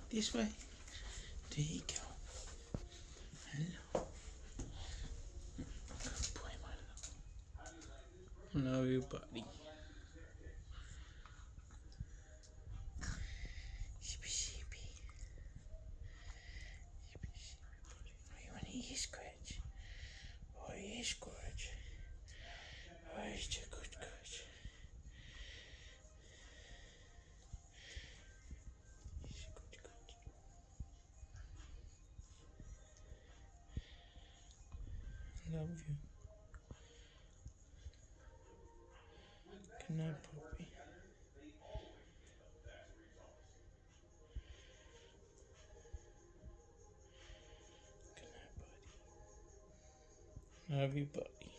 This way. There you go. Hello. Good boy, my love. Love you, buddy. Sheepy, sheepy. Sheepy, sheepy. Oh, you want to eat scratch? Oh, yeah, scratch. Oh, it's a good scratch. Love you. Good night, puppy. Good night, buddy. Love you, buddy.